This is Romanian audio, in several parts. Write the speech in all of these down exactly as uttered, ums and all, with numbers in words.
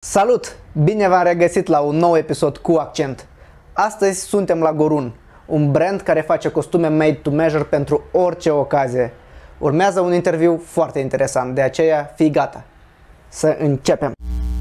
Salut! Bine v-am regăsit la un nou episod cu accent. Astăzi suntem la Gorun, un brand care face costume made to measure pentru orice ocazie. Urmează un interviu foarte interesant, de aceea fii gata. Să începem!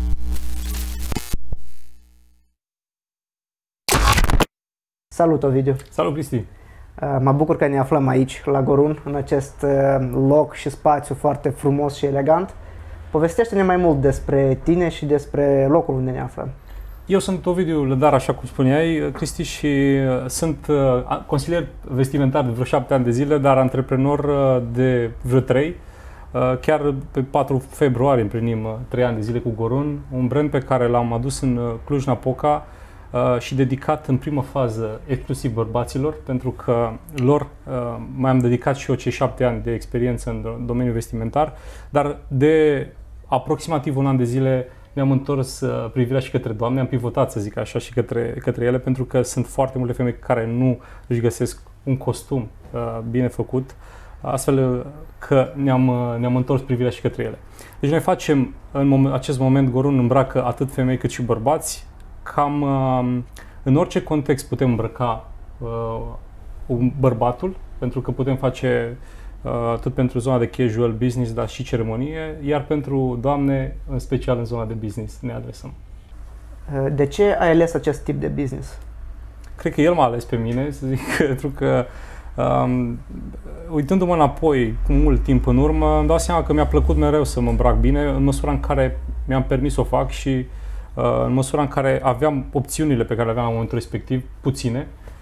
Salut, Ovidiu! Salut, Cristi! Mă bucur că ne aflăm aici, la Gorun, în acest loc și spațiu foarte frumos și elegant. Povestește-ne mai mult despre tine și despre locul unde ne aflăm. Eu sunt Ovidiu Lădar, așa cum spuneai, Cristi, și sunt consilier vestimentar de vreo șapte ani de zile, dar antreprenor de vreo trei. Chiar pe patru februarie împlinim trei ani de zile cu Gorun, un brand pe care l-am adus în Cluj-Napoca și dedicat în primă fază exclusiv bărbaților, pentru că lor mai am dedicat și eu cei șapte ani de experiență în domeniul vestimentar, dar de aproximativ un an de zile mi-am întors privirea și către doamne, am pivotat, să zic așa, și către, către ele, pentru că sunt foarte multe femei care nu își găsesc un costum bine făcut, astfel că ne-am, ne-am întors privirea și către ele. Deci noi facem, în moment, acest moment, Gorun îmbracă atât femei cât și bărbați. Cam în orice context putem îmbrăca uh, un bărbatul, pentru că putem face uh, atât pentru zona de casual business, dar și ceremonie, iar pentru doamne, în special în zona de business, ne adresăm. De ce ai ales acest tip de business? Cred că el m-a ales pe mine, să zic, pentru că um, uitându-mă înapoi cu mult timp în urmă, îmi dau seama că mi-a plăcut mereu să mă îmbrac bine, în măsura în care mi-am permis să o fac și în măsura în care aveam opțiunile pe care le aveam în momentul respectiv, puține,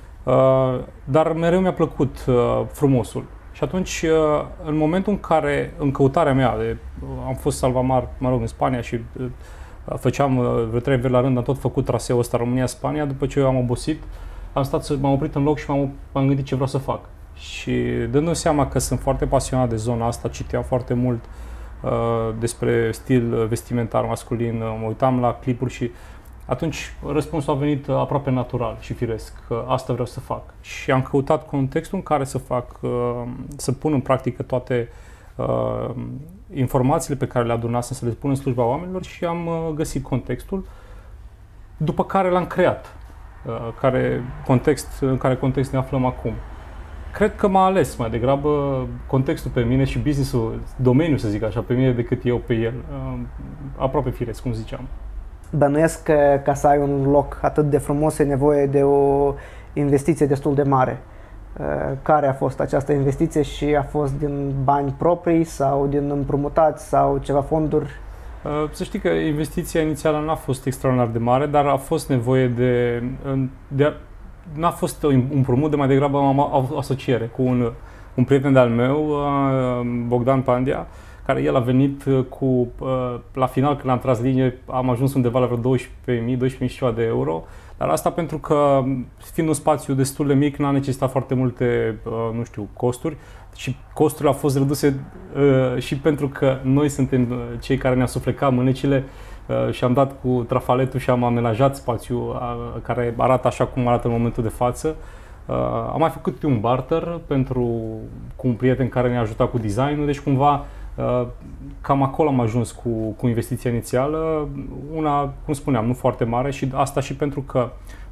dar mereu mi-a plăcut frumosul. Și atunci, în momentul în care, în căutarea mea, de, am fost salvamar, mă rog, în Spania și făceam vreo trei veri la rând, am tot făcut traseul ăsta România-Spania, după ce eu am obosit, am stat să m-am oprit în loc și m-am, m-am gândit ce vreau să fac. Și dându-mi seama că sunt foarte pasionat de zona asta, citeam foarte mult despre stil vestimentar masculin, mă uitam la clipuri și atunci răspunsul a venit aproape natural și firesc, că asta vreau să fac. Și am căutat contextul în care să fac, să pun în practică toate uh, informațiile pe care le adunasem, să le pun în slujba oamenilor și am găsit contextul, după care l-am creat, uh, care context, în care context ne aflăm acum. Cred că m-a ales mai degrabă contextul pe mine și business-ul, domeniul, să zic așa, pe mine decât eu pe el. Aproape firesc, cum ziceam. Bănuiesc că ca să ai un loc atât de frumos e nevoie de o investiție destul de mare. Care a fost această investiție și a fost din bani proprii sau din împrumutați sau ceva fonduri? Să știi că investiția inițială n-a fost extraordinar de mare, dar a fost nevoie de... de N-a fost un împrumut, de mai degrabă am o asociere cu un, un prieten de-al meu, Bogdan Pandea, care el a venit cu, la final când am tras linie, am ajuns undeva la vreo douăsprezece mii, doisprezece mii și ceva de euro, dar asta pentru că, fiind un spațiu destul de mic, n-a necesitat foarte multe, nu știu, costuri și costurile au fost reduse și pentru că noi suntem cei care ne-am suflecat mânecile și am dat cu trafaletul și am amenajat spațiul care arată așa cum arată în momentul de față. Am mai făcut un barter pentru, cu un prieten care ne-a ajutat cu designul, deci cumva cam acolo am ajuns cu, cu investiția inițială, una, cum spuneam, nu foarte mare și asta și pentru că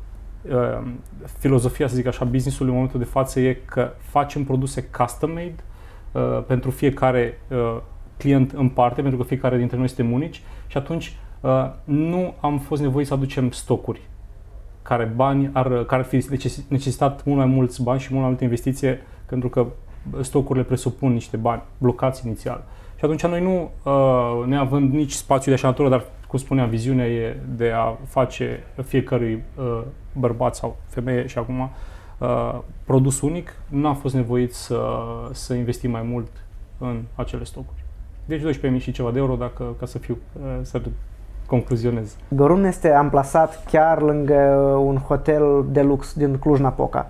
filozofia, să zic așa, business-ului în momentul de față e că facem produse custom-made pentru fiecare client în parte, pentru că fiecare dintre noi suntem unici și atunci uh, nu am fost nevoiți să aducem stocuri care bani ar, care ar fi necesitat mult mai mulți bani și mult mai multă investiție, pentru că stocurile presupun niște bani blocați inițial. Și atunci noi nu, uh, neavând nici spațiu de așa natură, dar cum spuneam, viziunea e de a face fiecărui uh, bărbat sau femeie și acum uh, produs unic, nu am fost nevoiți să, să investim mai mult în acele stocuri. Deci doisprezece mii și ceva de euro, dacă, ca să fiu, să concluzionez. Gorun este amplasat chiar lângă un hotel de lux din Cluj-Napoca.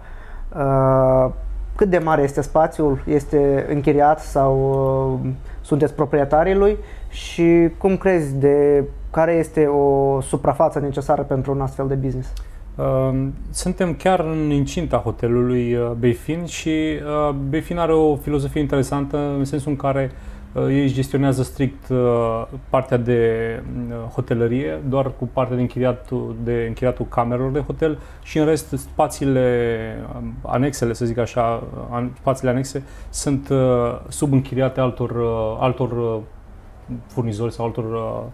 Cât de mare este spațiul? Este închiriat sau sunteți proprietarii lui? Și cum crezi de care este o suprafață necesară pentru un astfel de business? Suntem chiar în incinta hotelului Beyfin și Beyfin are o filozofie interesantă în sensul în care Ei își gestionează strict partea de hotelărie, doar cu partea de închiriatul, de închiriatul camerelor de hotel și în rest spațiile, anexele, să zic așa, spațiile anexe sunt subînchiriate altor, altor furnizori sau altor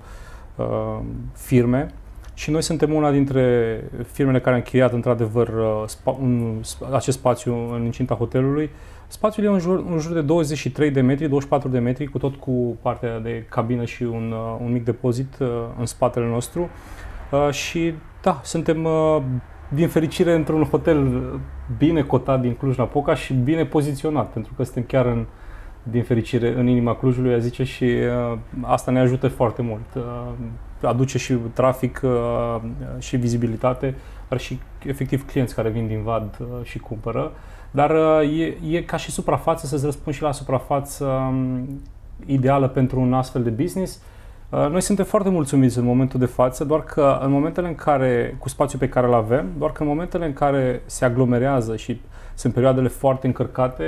firme. Și noi suntem una dintre firmele care a închiriat într-adevăr acest spațiu în incinta hotelului. Spațiul e în jur, în jur de douăzeci și trei de metri, douăzeci și patru de metri, cu tot cu partea de cabină și un, un mic depozit în spatele nostru. Și da, suntem din fericire într-un hotel bine cotat din Cluj-Napoca și bine poziționat, pentru că suntem chiar în, din fericire în inima Clujului, a zice, și uh, asta ne ajută foarte mult. Uh, aduce și trafic uh, și vizibilitate, dar și efectiv clienți care vin din vad uh, și cumpără. Dar uh, e, e ca și suprafață, să-ți răspund și la suprafață um, ideală pentru un astfel de business. Uh, noi suntem foarte mulțumiți în momentul de față, doar că în momentele în care, cu spațiul pe care îl avem, doar că în momentele în care se aglomerează și sunt perioadele foarte încărcate,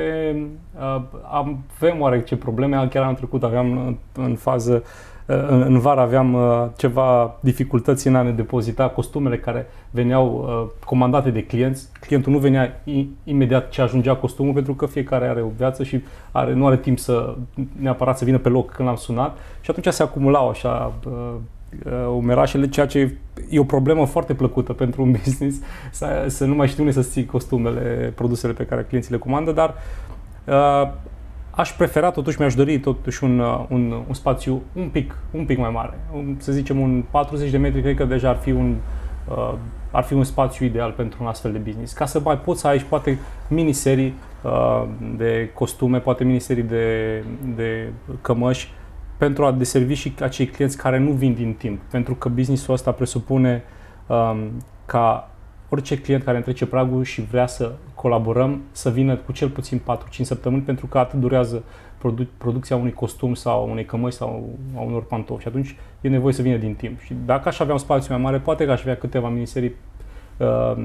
avem oarece probleme. Chiar anul trecut aveam în fază, în vară aveam ceva dificultăți în a ne depozita costumele care veneau comandate de clienți. Clientul nu venea imediat ce ajungea costumul, pentru că fiecare are o viață și are, nu are timp să neapărat să vină pe loc când l-am sunat, și atunci se acumulau așa umerașele, ceea ce e o problemă foarte plăcută pentru un business, să, să nu mai știi unde să ții costumele, produsele pe care clienții le comandă, dar uh, aș prefera, totuși mi-aș dori totuși un, un, un spațiu un pic, un pic mai mare, un, să zicem un patruzeci de metri, cred că deja ar fi un, uh, ar fi un spațiu ideal pentru un astfel de business, ca să mai poți să ai și poate miniserii uh, de costume, poate miniserii de, de cămăși, pentru a deservi și acei clienți care nu vin din timp. Pentru că business-ul ăsta presupune um, ca orice client care întrece pragul și vrea să colaborăm, să vină cu cel puțin patru cinci săptămâni, pentru că atât durează produ- producția unui costum sau unei cămăși sau a unor pantofi. Și atunci e nevoie să vină din timp. Și dacă aș avea un spațiu mai mare, poate că aș avea câteva miniserii uh,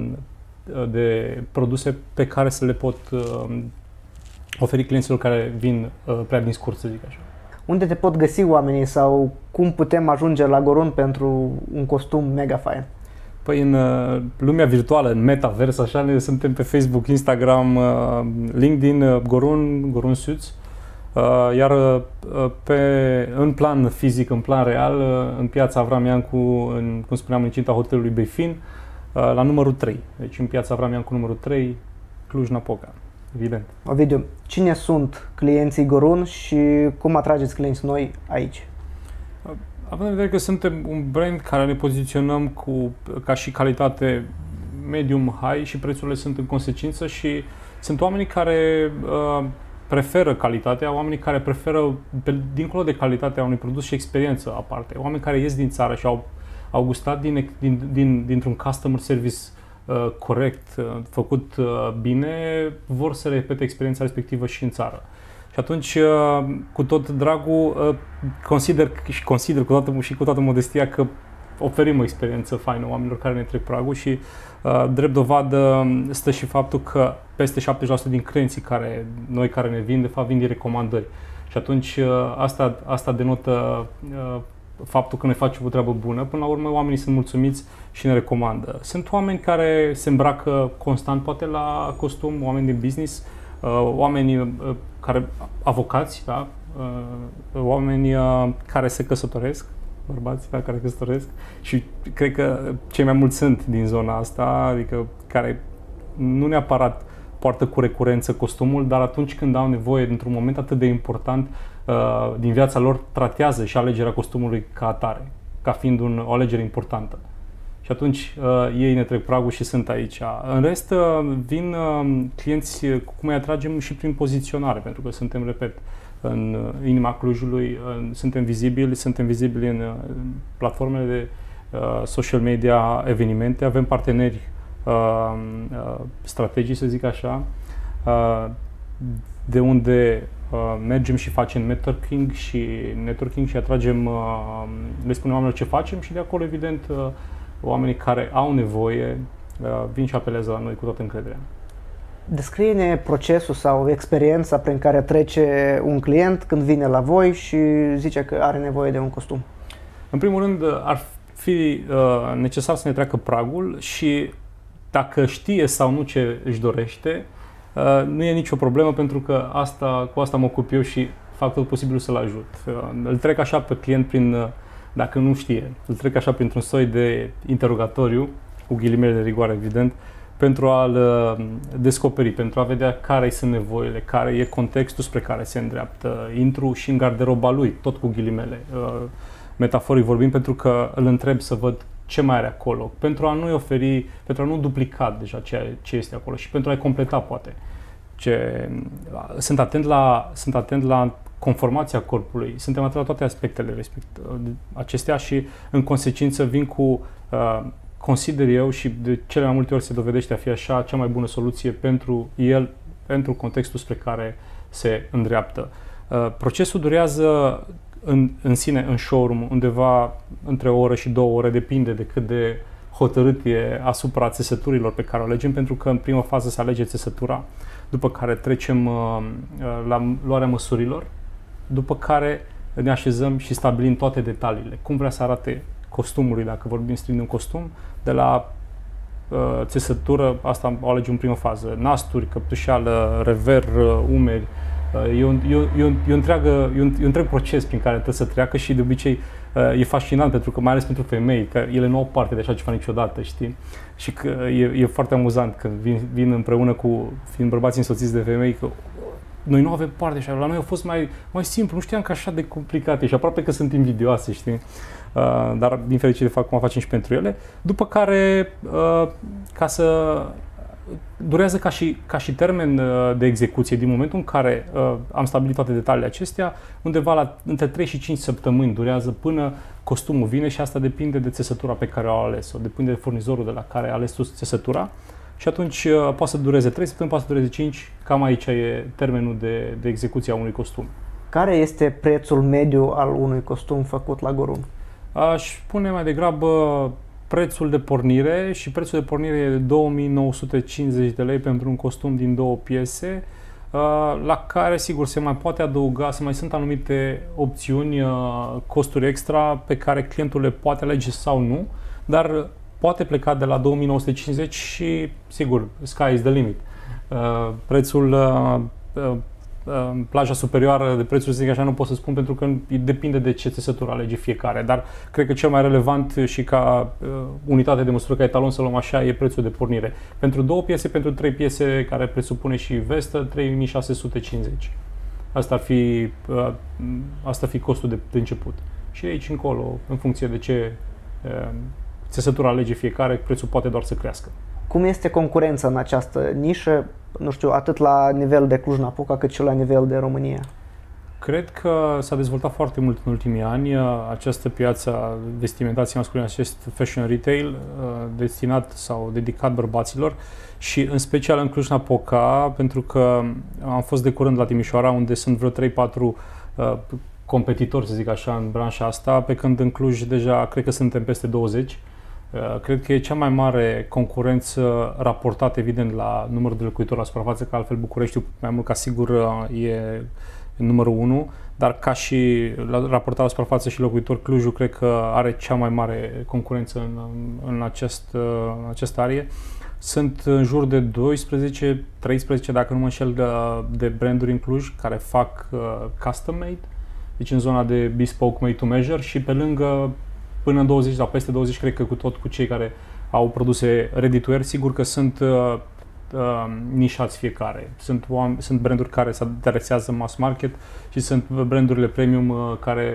de produse pe care să le pot uh, oferi clienților care vin uh, prea din scurt, să zic așa. Unde te pot găsi oamenii sau cum putem ajunge la Gorun pentru un costum mega fain? Păi în uh, lumea virtuală, în metavers, așa, ne suntem pe Facebook, Instagram, uh, LinkedIn, uh, Gorun, Gorun Suits. Uh, iar uh, pe, în plan fizic, în plan real, uh, în piața Avram Iancu, în, cum spuneam, în incinta hotelului Befin, uh, la numărul trei. Deci în piața Avram Iancu numărul trei, Cluj-Napoca. Evident. Ovidiu, cine sunt clienții Gorun și cum atrageți clienți noi aici? Având în vedere că suntem un brand care ne poziționăm cu, ca și calitate medium-high și prețurile sunt în consecință, și sunt oamenii care uh, preferă calitatea, oamenii care preferă, pe, dincolo de calitatea unui produs, și experiență aparte, oameni care ies din țară și au, au gustat din, din, din, dintr-un customer service Uh, corect, uh, făcut uh, bine, vor să repete experiența respectivă și în țară. Și atunci, uh, cu tot dragul, uh, consider și consider cu toată, și cu toată modestia că oferim o experiență faină oamenilor care ne trec pragul, și uh, drept dovadă stă și faptul că peste șaptezeci la sută din clienții care, noi care ne vin, de fapt vin din recomandări. Și atunci uh, asta, asta denotă uh, faptul că ne facem o treabă bună. Până la urmă, oamenii sunt mulțumiți și ne recomandă. Sunt oameni care se îmbracă constant, poate la costum, oameni din business, oameni care, avocați, da? Oameni care se căsătoresc, bărbați, da, care căsătoresc, și cred că cei mai mulți sunt din zona asta, adică care nu neapărat poartă cu recurență costumul, dar atunci când au nevoie, într-un moment atât de important uh, din viața lor, tratează și alegerea costumului ca atare, ca fiind un, o alegere importantă. Și atunci uh, ei ne trec pragul și sunt aici. În rest, uh, vin uh, clienți cu cum îi atragem și prin poziționare, pentru că suntem, repet, în uh, inima Clujului, uh, suntem vizibili, suntem vizibili în uh, platformele de uh, social media, evenimente, avem parteneri Uh, uh, strategii, să zic așa, uh, de unde uh, mergem și facem networking și networking și atragem, uh, le spunem oamenilor ce facem, și de acolo, evident, uh, oamenii care au nevoie uh, vin și apelează la noi cu toată încrederea. Descrie-ne procesul sau experiența prin care trece un client când vine la voi și zice că are nevoie de un costum. În primul rând, ar fi uh, necesar să ne treacă pragul și dacă știe sau nu ce își dorește, uh, nu e nicio problemă, pentru că asta, cu asta mă ocup eu și fac tot posibilul să-l ajut. Uh, îl trec așa pe client prin, uh, dacă nu știe, îl trec așa printr-un soi de interogatoriu, cu ghilimele de rigoare, evident, pentru a-l uh, descoperi, pentru a vedea care sunt nevoile, care e contextul spre care se îndreaptă. Intru și în garderoba lui, tot cu ghilimele, uh, metaforic vorbind, pentru că îl întreb să văd ce mai are acolo, pentru a nu-i oferi, pentru a nu duplica deja ce, ce este acolo și pentru a-i completa, poate. Ce, sunt, atent la, sunt atent la conformația corpului, suntem atent la toate aspectele respect, acestea și, în consecință, vin cu, uh, consider eu, și de cele mai multe ori se dovedește a fi așa, cea mai bună soluție pentru el, pentru contextul spre care se îndreaptă. Uh, procesul durează În, în sine, în showroom, undeva între o oră și două ore, depinde de cât de hotărât e asupra țesăturilor pe care o alegem, pentru că în prima fază se alege țesătura, după care trecem uh, la luarea măsurilor, după care ne așezăm și stabilim toate detaliile, cum vrea să arate costumului, dacă vorbim strict de un costum, de la uh, țesătură, asta o alegem în prima fază, nasturi, căptușeală, rever, uh, umeri. E un, e, un, e, un, e, un întreagă, e, un, e un întreg proces prin care trebuie să treacă și de obicei e fascinant, pentru că mai ales pentru femei, că ele nu au parte de așa ceva niciodată, știi? Și că e, e foarte amuzant când vin, vin împreună cu, fiind bărbați însoțiți de femei, că noi nu avem parte așa, la noi a fost mai, mai simplu, nu știam că așa de complicate și aproape că sunt invidioase, știi? Uh, dar din fericire fac cum facem și pentru ele. După care, uh, ca să durează ca și, ca și termen de execuție, din momentul în care uh, am stabilit toate detaliile acestea, undeva la între trei și cinci săptămâni durează până costumul vine și asta depinde de țesătura pe care o ales-o, depinde de furnizorul de la care a ales tu țesătura și atunci uh, poate să dureze trei săptămâni, poate să dureze cinci, cam aici e termenul de, de execuție a unui costum. Care este prețul mediu al unui costum făcut la Gorun? Aș spune mai degrabă prețul de pornire și prețul de pornire e de două mii nouă sute cincizeci de lei pentru un costum din două piese, la care, sigur, se mai poate adăuga, se mai sunt anumite opțiuni, costuri extra pe care clientul le poate alege sau nu, dar poate pleca de la două mii nouă sute cincizeci și, sigur, sky is the limit. Prețul plaja superioară de prețuri, zic așa, nu pot să spun, pentru că depinde de ce țesătură alege fiecare, dar cred că cel mai relevant și ca uh, unitate de măsură, ca etalon, să luăm așa, e prețul de pornire. Pentru două piese, pentru trei piese, care presupune și vestă, trei mii șase sute cincizeci. Asta ar fi, uh, asta ar fi costul de, de început. Și de aici încolo, în funcție de ce uh, țesătura alege fiecare, prețul poate doar să crească. Cum este concurența în această nișă, nu știu, atât la nivel de Cluj-Napoca, cât și la nivel de România? Cred că s-a dezvoltat foarte mult în ultimii ani această piață a vestimentației masculine, acest fashion retail destinat sau dedicat bărbaților și în special în Cluj-Napoca, pentru că am fost de curând la Timișoara, unde sunt vreo trei patru uh, competitori, să zic așa, în branșa asta, pe când în Cluj deja cred că suntem peste douăzeci. Cred că e cea mai mare concurență raportată, evident, la numărul de locuitori la suprafață, că altfel Bucureștiul, mai mult ca sigur, e numărul unu, dar ca și la raportarea la suprafață și locuitori, Clujul cred că are cea mai mare concurență în, în, acest, în această arie. Sunt în jur de doisprezece treisprezece, dacă nu mă înșel, de, de branduri în Cluj care fac uh, custom made, deci în zona de bespoke made to measure, și pe lângă până în douăzeci sau peste douăzeci, cred că cu tot cu cei care au produse ready to wear, sigur că sunt uh, uh, nișați fiecare. Sunt, sunt branduri care se adresează mass market și sunt brandurile premium uh, care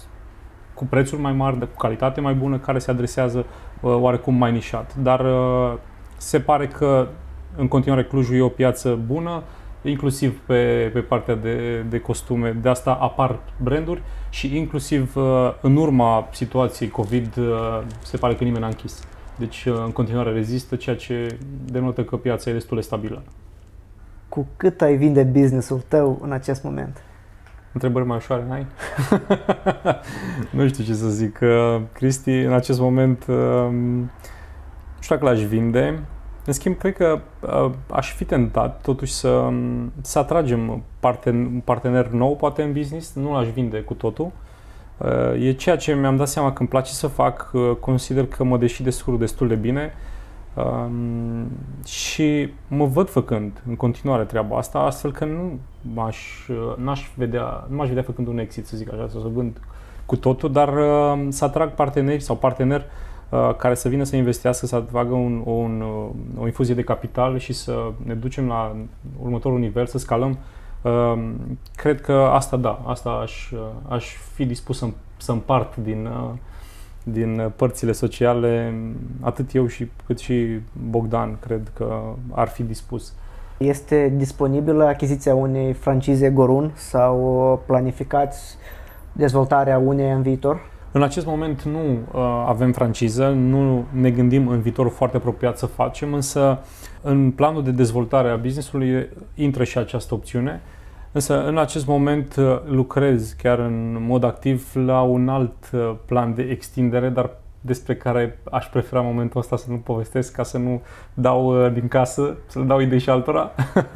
cu prețuri mai mari, cu calitate mai bună, care se adresează uh, oarecum mai nișat. Dar uh, se pare că în continuare Clujul e o piață bună, inclusiv pe, pe partea de, de costume. De asta apar branduri și inclusiv în urma situației COVID se pare că nimeni n-a închis. Deci în continuare rezistă, ceea ce denotă că piața e destul de stabilă. Cu cât ai vinde business-ul tău în acest moment? Întrebări mai ușoare n-ai? Nu știu ce să zic. Cristi, în acest moment nu știu dacă l-aș vinde. În schimb, cred că uh, aș fi tentat totuși să, să atragem parten, partener nou, poate în business, nu l-aș vinde cu totul. Uh, e ceea ce mi-am dat seama că îmi place să fac, uh, consider că mă deși descurc destul de bine uh, și mă văd făcând în continuare treaba asta, astfel că nu m-aș, n-aș vedea, nu m-aș vedea făcând un exit, să zic așa, să vând cu totul, dar uh, să atrag parteneri sau parteneri care să vină să investească, să facă un, un, o infuzie de capital și să ne ducem la următorul nivel, să scalăm. Cred că asta da, asta aș, aș fi dispus să, să împart din, din părțile sociale, atât eu și, cât și Bogdan, cred că ar fi dispus. Este disponibilă achiziția unei francize Gorun sau planificați dezvoltarea uneia în viitor? În acest moment nu uh, avem franciză, nu ne gândim în viitorul foarte apropiat să facem, însă în planul de dezvoltare a business-ului intră și această opțiune. Însă în acest moment uh, lucrez chiar în mod activ la un alt uh, plan de extindere, dar despre care aș prefera în momentul ăsta să nu povestesc ca să nu dau uh, din casă, să le dau idei și altora.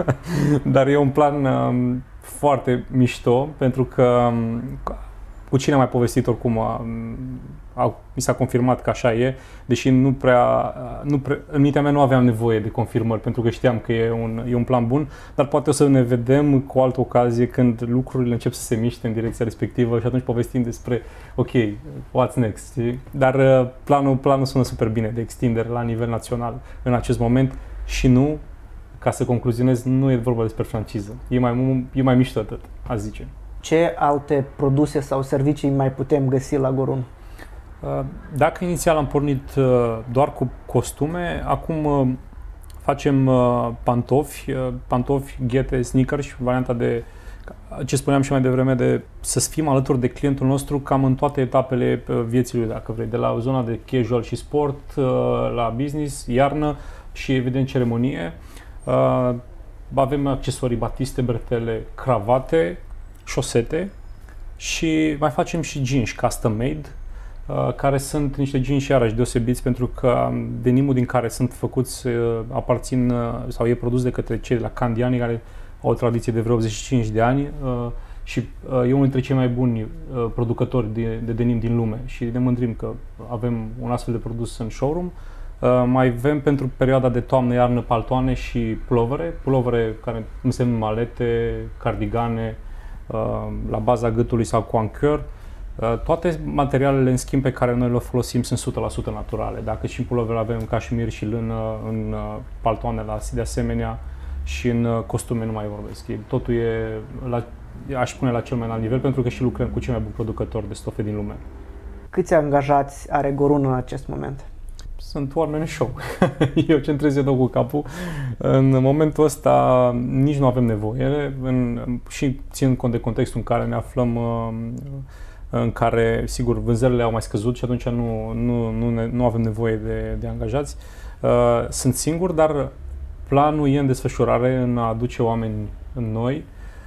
Dar e un plan uh, foarte mișto, pentru că um, cu cine am mai povestit oricum, a, a, mi s-a confirmat că așa e, deși nu prea, nu prea, în mintea mea nu aveam nevoie de confirmări, pentru că știam că e un, e un plan bun, dar poate o să ne vedem cu altă ocazie când lucrurile încep să se miște în direcția respectivă și atunci povestim despre, ok, what's next, știi? Dar planul, planul sună super bine de extindere la nivel național în acest moment și nu, ca să concluzionez, nu e vorba despre franciză, e mai, e mai mișto atât, aș zice. Ce alte produse sau servicii mai putem găsi la Gorun? Dacă inițial am pornit doar cu costume, acum facem pantofi, pantofi, ghete, sneakers și varianta de, ce spuneam și mai devreme, de să fim alături de clientul nostru cam în toate etapele vieții lui, dacă vrei, de la zona de casual și sport, la business, iarnă și evident ceremonie. Avem accesorii, batiste, bretele, cravate, șosete și mai facem și jeans custom made, care sunt niște jeans iarăși deosebiți pentru că denimul din care sunt făcuți aparțin sau e produs de către cei de la Candiani, care au o tradiție de vreo optzeci și cinci de ani și e unul dintre cei mai buni producători de, de denim din lume și ne mândrim că avem un astfel de produs în showroom. Mai avem pentru perioada de toamnă-iarnă paltoane și pulovere, pulovere care înseamnă malete, cardigane, la baza gâtului sau cu anchor. Toate materialele, în schimb, pe care noi le folosim sunt o sută la sută naturale. Dacă și în pulovere avem cașmir și lână, în paltoane de asemenea și în costume nu mai vorbesc. Totul e, la, aș spune, la cel mai înalt nivel, pentru că și lucrăm cu cei mai buni producători de stofe din lume. Câți angajați are Gorun în acest moment? Sunt oameni show. Eu centrez eu cu capul. În momentul ăsta nici nu avem nevoie în, și țin cont de contextul în care ne aflăm, în care, sigur, vânzările au mai scăzut și atunci nu, nu, nu, ne, nu avem nevoie de, de angajați. Sunt singur, dar planul e în desfășurare în a aduce oameni în noi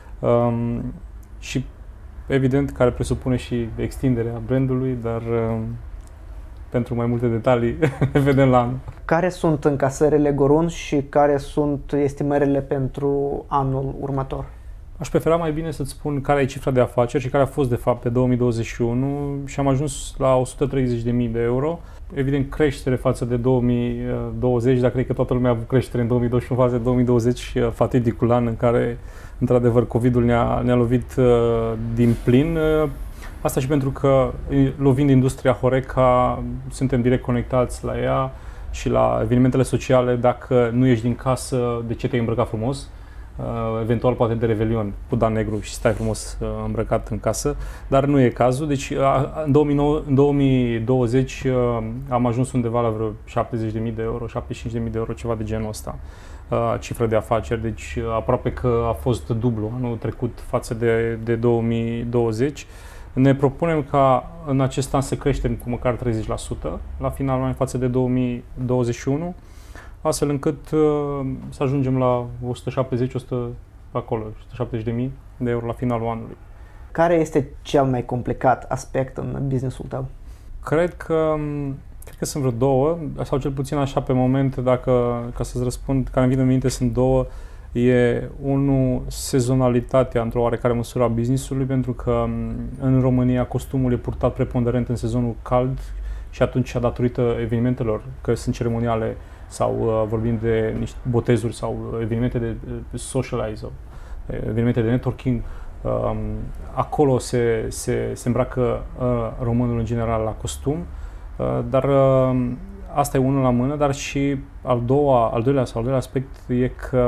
și, evident, care presupune și extinderea brandului, dar pentru mai multe detalii ne vedem la anul. Care sunt încasările Gorun și care sunt estimările pentru anul următor? Aș prefera mai bine să-ți spun care e cifra de afaceri și care a fost de fapt pe două mii douăzeci și unu și am ajuns la o sută treizeci de mii de euro. Evident, creștere față de două mii douăzeci, dar cred că toată lumea a avut creștere în două mii douăzeci și unu față de două mii douăzeci, fatidicul an în care, într-adevăr, COVID-ul ne-a, ne-a lovit uh, din plin. Uh, Asta și pentru că, lovind industria Horeca, suntem direct conectați la ea și la evenimentele sociale. Dacă nu ieși din casă, de ce te-ai îmbrăcat frumos? Eventual poate de Revelion cu dan negru și stai frumos îmbrăcat în casă, dar nu e cazul. Deci în două mii douăzeci am ajuns undeva la vreo șaptezeci de mii de euro, șaptezeci și cinci de mii de euro, ceva de genul ăsta, cifră de afaceri. Deci aproape că a fost dublu anul trecut față de, de două mii douăzeci. Ne propunem ca în acest an să creștem cu măcar treizeci la sută la finalul anului față de două mii douăzeci și unu, astfel încât uh, să ajungem la o sută șaptezeci, o sută, acolo, o sută șaptezeci de mii de euro la finalul anului. Care este cel mai complicat aspect în business-ul tău? Cred că Cred că sunt vreo două, sau cel puțin așa pe moment, dacă, ca să-ți răspund, care îmi vin în minte sunt două. E, unul, sezonalitatea într-o oarecare măsură a business-ului, pentru că în România costumul e purtat preponderent în sezonul cald și atunci, datorită evenimentelor, că sunt ceremoniale sau uh, vorbim de niște botezuri sau evenimente de uh, socialize sau evenimente de networking, uh, acolo se, se, se îmbracă uh, românul în general la costum, uh, dar uh, asta e unul la mână, dar și al, doua, al doilea sau al doilea aspect e că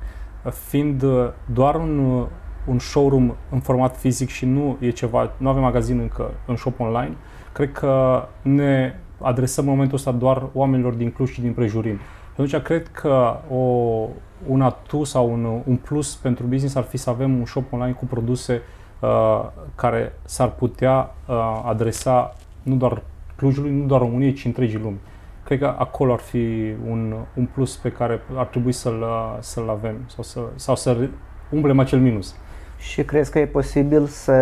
fiind doar un, un showroom în format fizic și nu e ceva, nu avem magazin încă în shop online, cred că ne adresăm în momentul ăsta doar oamenilor din Cluj și din prejurimi. Atunci cred că o, un atu sau un, un plus pentru business ar fi să avem un shop online cu produse uh, care s-ar putea uh, adresa nu doar Clujului, nu doar României, ci întregii lumi. Cred că acolo ar fi un, un plus pe care ar trebui să-l, să-l avem sau să, sau să umplem acel minus. Și crezi că e posibil să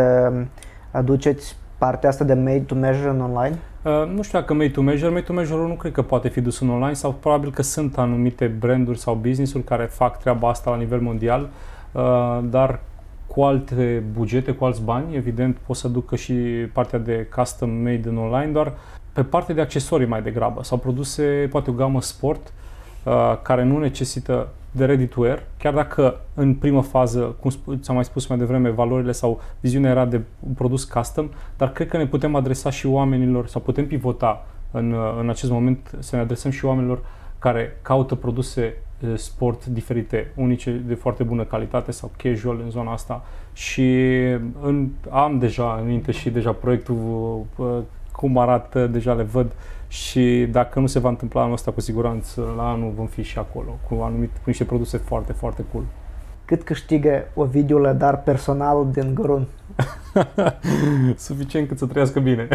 aduceți partea asta de made to measure în online? Uh, nu știu dacă made to measure, made to measure nu cred că poate fi dus în online sau probabil că sunt anumite branduri sau business-uri care fac treaba asta la nivel mondial, uh, dar cu alte bugete, cu alți bani, evident pot să ducă și partea de custom made în online, doar pe partea de accesorii mai degrabă sau produse, poate o gamă sport, uh, care nu necesită de ready to wear, chiar dacă în primă fază, cum ți-am mai spus mai devreme, valorile sau viziunea era de un produs custom, dar cred că ne putem adresa și oamenilor sau putem pivota în, în acest moment să ne adresăm și oamenilor care caută produse sport diferite, unice, de foarte bună calitate sau casual în zona asta și în, am deja în minte și deja proiectul cum arată, deja le văd și dacă nu se va întâmpla anul ăsta, cu siguranță la anul vom fi și acolo, cu, anumite, cu niște produse foarte, foarte cool. Cât câștigă Ovidiu Lădar personal din Gorun? Suficient cât să trăiască bine.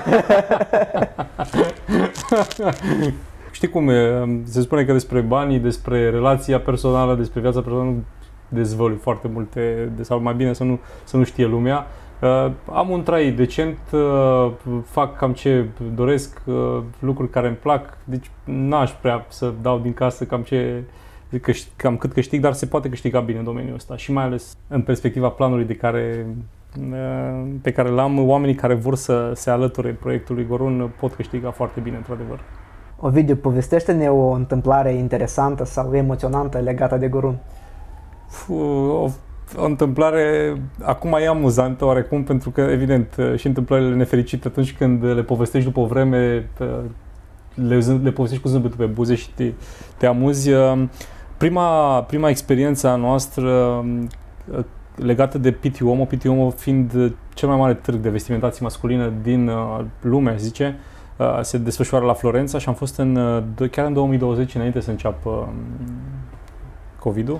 Știi cum e? Se spune că despre banii, despre relația personală, despre viața personală nu dezvălui foarte multe, sau mai bine să nu, să nu știe lumea. Uh, am un trai decent, uh, fac cam ce doresc, uh, lucruri care îmi plac, deci n-aș prea să dau din casă cam, ce, cam cât câștig, dar se poate câștiga bine în domeniul ăsta și mai ales în perspectiva planului de care, uh, pe care l-am, oamenii care vor să se alăture proiectului Gorun pot câștiga foarte bine, într-adevăr. Ovidiu, povestește-ne o întâmplare interesantă sau emoționantă legată de Gorun. O, o întâmplare, acum e amuzantă oarecum, pentru că, evident, și întâmplările nefericite atunci când le povestești după o vreme, le, le povestești cu zâmbetul pe buze și te, te amuzi. Prima, prima experiență a noastră legată de P T O M O, P T O M O fiind cel mai mare târg de vestimentație masculină din lume, aș zice, se desfășoară la Florența și am fost în, chiar în două mii douăzeci, înainte să înceapă COVID-ul.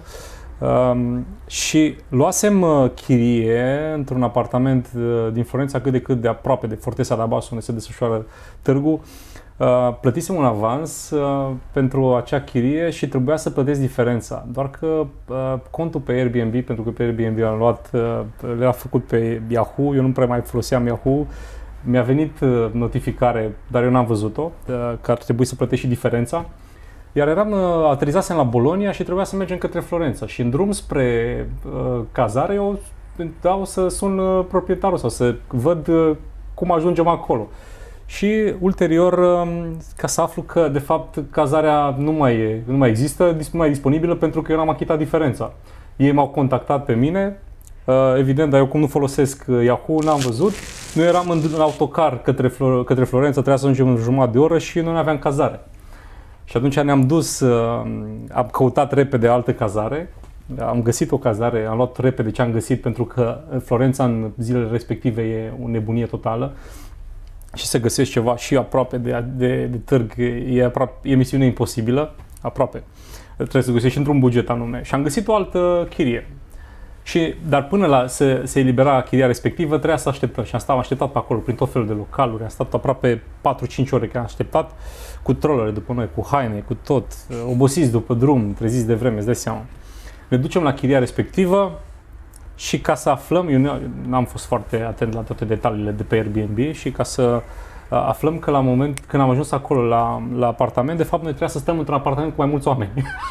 Um, și luasem uh, chirie într-un apartament uh, din Florența cât de cât de aproape de Fortesa d'Abasso, unde se desfășoară târgul. Uh, plătisem un avans uh, pentru acea chirie și trebuia să plătesc diferența. Doar că uh, contul pe Airbnb, pentru că pe Airbnb am luat, uh, le-a făcut pe Yahoo, eu nu prea mai foloseam Yahoo, mi-a venit uh, notificare, dar eu n-am văzut-o, uh, că ar trebui să plătesc și diferența. Iar eram, aterizasem la Bologna și trebuia să mergem către Florența și în drum spre uh, cazare eu dau să sun uh, proprietarul sau să văd uh, cum ajungem acolo. Și ulterior, uh, ca să aflu că de fapt cazarea nu mai, e, nu mai există, nu mai e disponibilă pentru că eu n-am achitat diferența. Ei m-au contactat pe mine, uh, evident, dar eu cum nu folosesc Yahoo, n-am văzut. Noi eram în, în autocar către, Flor- către Florența, trebuia să ajungem în jumătate de oră și noi nu aveam cazare. Și atunci ne-am dus, am căutat repede altă cazare, am găsit o cazare, am luat repede ce am găsit pentru că în Florența în zilele respective e o nebunie totală și să găsești ceva și aproape de, de, de târg e, aproape, e misiune imposibilă, aproape. Trebuie să găsești într-un buget anume și am găsit o altă chirie. Și, dar până la se, se elibera chiria respectivă, trebuia să așteptăm și am stat, am așteptat pe acolo prin tot felul de localuri, am stat aproape patru-cinci ore că am așteptat cu trollere după noi, cu haine, cu tot, obosiți după drum, treziți de vreme, îți dai seama. Ne ducem la chiria respectivă și ca să aflăm, eu n-am fost foarte atent la toate detaliile de pe Airbnb și ca să aflăm că la moment când am ajuns acolo la, la apartament, de fapt noi trebuia să stăm într-un apartament cu mai mulți oameni.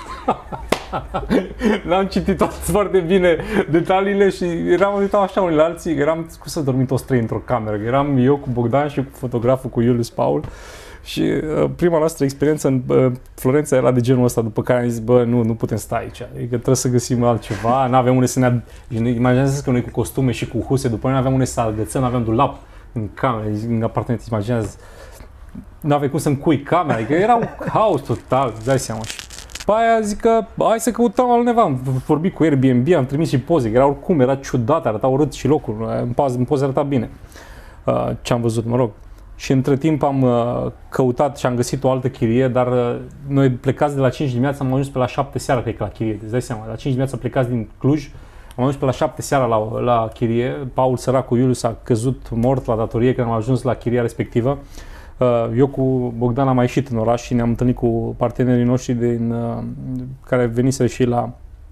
N-am citit toate foarte bine detaliile și eram uitat așa unii la alții, eram cum să dormim toți trei într-o cameră, eram eu cu Bogdan și cu fotograful, cu Iulius Paul. Și uh, prima noastră experiență în uh, Florența era de genul ăsta, după care am zis, bă, nu, nu putem sta aici, adică trebuie să găsim altceva, n-aveam unde să ne... Imaginează că noi cu costume și cu huse, după noi n-aveam unde să agățăm, n-aveam dulap în cameră, în apartament, imaginează, n-aveam cum să-mi cui camera, adică era un haos total, îți dai seama. Și pe aia zic că hai să căutăm altundeva, am vorbit cu Airbnb, am trimis și poze, era oricum, era ciudat, arăta urât și locul, în poze, în poze arăta bine uh, ce am văzut, mă rog. Și între timp am uh, căutat și am găsit o altă chirie, dar uh, noi plecați de la cinci dimineața, am ajuns pe la șapte seara, cred că la chirie, îți dai seama, la cinci dimineața plecați din Cluj, am ajuns pe la șapte seara la, la chirie, Paul săracul Iulius a căzut mort la datorie când am ajuns la chiria respectivă. Uh, eu cu Bogdan am mai ieșit în oraș și ne-am întâlnit cu partenerii noștri din, uh, care veniseră și la,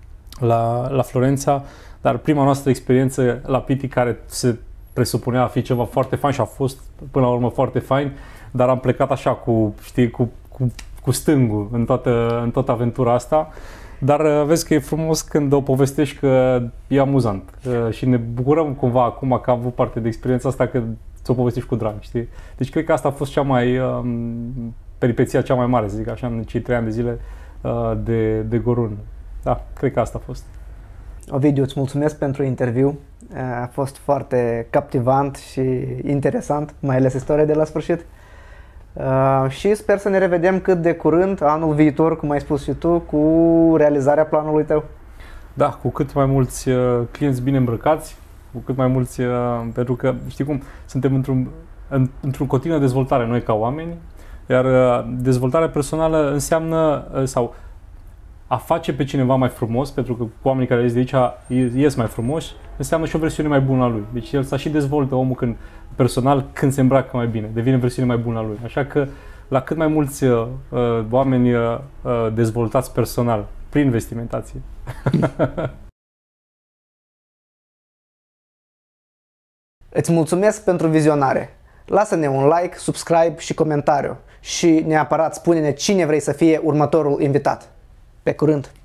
la, la Florența, dar prima noastră experiență la Piti, care se presupunea a fi ceva foarte fain și a fost până la urmă foarte fain, dar am plecat așa cu, știi, cu, cu, cu stângul în toată, în toată aventura asta. Dar vezi că e frumos când o povestești, că e amuzant și ne bucurăm cumva acum că am avut parte de experiența asta, că ți-o povestești cu drag, știi? Deci cred că asta a fost cea mai, um, peripeția cea mai mare, să zic așa, în cei trei ani de zile uh, de, de Gorun. Da, cred că asta a fost. Ovidiu, îți mulțumesc pentru interviu. A fost foarte captivant și interesant, mai ales istoria de la sfârșit. Uh, și sper să ne revedem cât de curând, anul viitor, cum ai spus și tu, cu realizarea planului tău. Da, cu cât mai mulți uh, clienți bine îmbrăcați, cu cât mai mulți, uh, pentru că, știi cum, suntem într-un, în, într-un continuă dezvoltare noi ca oameni, iar uh, dezvoltarea personală înseamnă, uh, sau a face pe cineva mai frumos, pentru că oamenii care ies de aici ies mai frumoși, înseamnă și o versiune mai bună a lui. Deci el să și dezvoltă omul când, personal când se îmbracă mai bine, devine versiune mai bună a lui. Așa că la cât mai mulți uh, oameni uh, dezvoltați personal, prin vestimentație. Îți mulțumesc pentru vizionare. Lasă-ne un like, subscribe și comentariu. Și neapărat spune-ne cine vrei să fie următorul invitat. Pe curând!